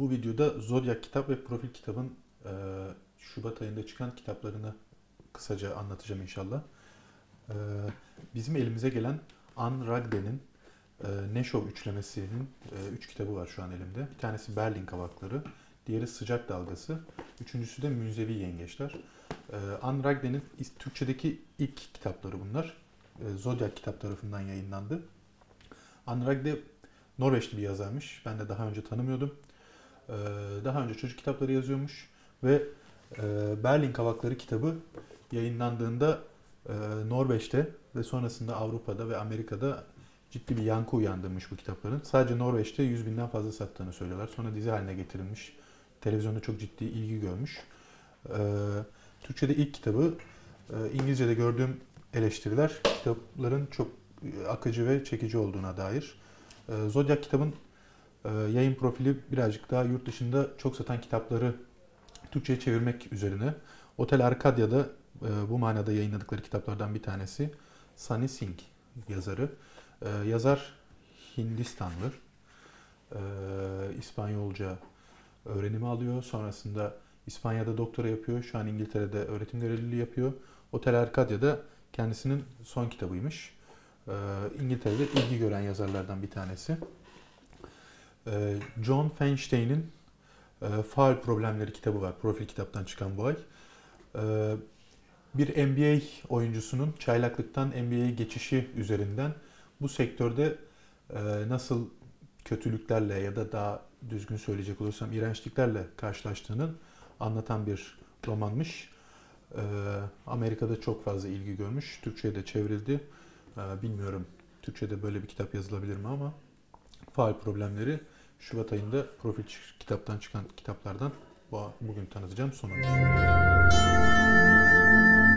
Bu videoda Zodiac kitap ve Profil kitabın Şubat ayında çıkan kitaplarını kısaca anlatacağım inşallah. E, Bizim elimize gelen Ann Ragde'nin Neşov üçlemesinin 3 kitabı var şu an elimde. Bir tanesi Berlin Kavakları, diğeri Sıcak Dalgası, üçüncüsü de Münzevi Yengeçler. Ann Ragde'nin Türkçedeki ilk kitapları bunlar. Zodiac kitap tarafından yayınlandı. Ann Ragde Norveçli bir yazarmış. Ben de daha önce tanımıyordum. Daha önce çocuk kitapları yazıyormuş ve Berlin Kavakları kitabı yayınlandığında Norveç'te ve sonrasında Avrupa'da ve Amerika'da ciddi bir yankı uyandırmış bu kitapların. Sadece Norveç'te 100 binden fazla sattığını söylüyorlar. Sonra dizi haline getirilmiş. Televizyonda çok ciddi ilgi görmüş. Türkçe'de ilk kitabı, İngilizce'de gördüğüm eleştiriler kitapların çok akıcı ve çekici olduğuna dair. Zodiac kitabın yayın profili birazcık daha yurt dışında çok satan kitapları Türkçe'ye çevirmek üzerine. Otel Arcadia'da bu manada yayınladıkları kitaplardan bir tanesi. Sunny Singh yazarı. Yazar Hindistanlı. İspanyolca öğrenimi alıyor. Sonrasında İspanya'da doktora yapıyor. Şu an İngiltere'de öğretim görevliliği yapıyor. Otel Arcadia'da kendisinin son kitabıymış. İngiltere'de ilgi gören yazarlardan bir tanesi. John Feinstein'in Faal Problemleri kitabı var. Profil kitaptan çıkan bu ay. Bir NBA oyuncusunun çaylaklıktan NBA'ye geçişi üzerinden bu sektörde nasıl kötülüklerle ya da daha düzgün söyleyecek olursam iğrençliklerle karşılaştığını anlatan bir romanmış. Amerika'da çok fazla ilgi görmüş. Türkçe'ye de çevrildi. Bilmiyorum Türkçe'de böyle bir kitap yazılabilir mi ama Faal Problemleri Şubat ayında Profil kitaptan çıkan kitaplardan bugün tanıtacağım sonuncusu.